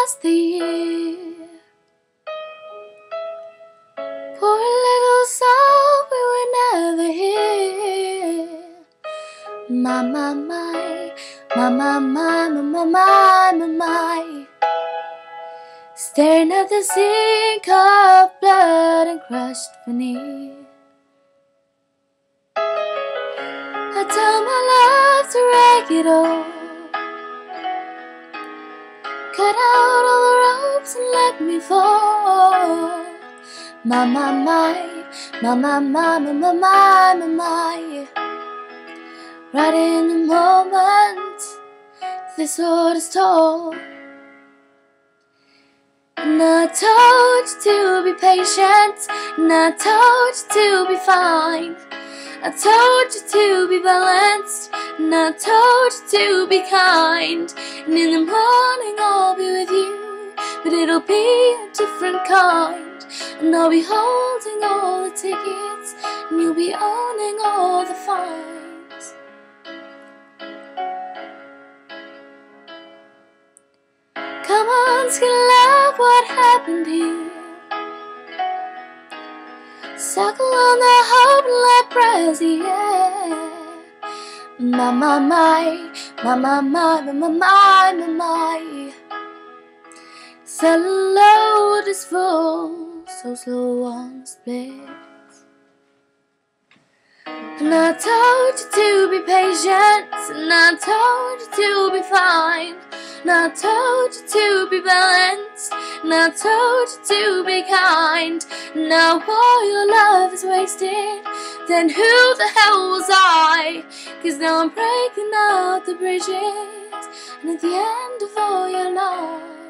pass the year. Poor little soul we would never hear. My, my, my, my, my, my, my, my, my, my. Staring at the sink of blood and crushed veneer. I tell my love to rake it all. Cut out all the ropes and let me fall. My, my, my, my, my, my, my, my, my, my, my. Right in the moment this sword is told. And I told you to be patient, and I told you to be fine. I told you to be balanced, and I told you to be kind. And in the morning I'll be with you, but it'll be a different kind. And I'll be holding all the tickets, and you'll be owning all the fines. Come on, skin love, what happened here? Suckle on the hope and let brazy, yeah. My, my, my, my, my, my, my, my, my, my, my. The load is full, so slow on the splits. And I told you to be patient, and I told you to be fine. And I told you to be balanced, and I told you to be kind. Now all your love is wasted, then who the hell was I? 'Cause now I'm breaking out the bridges, and at the end of all your love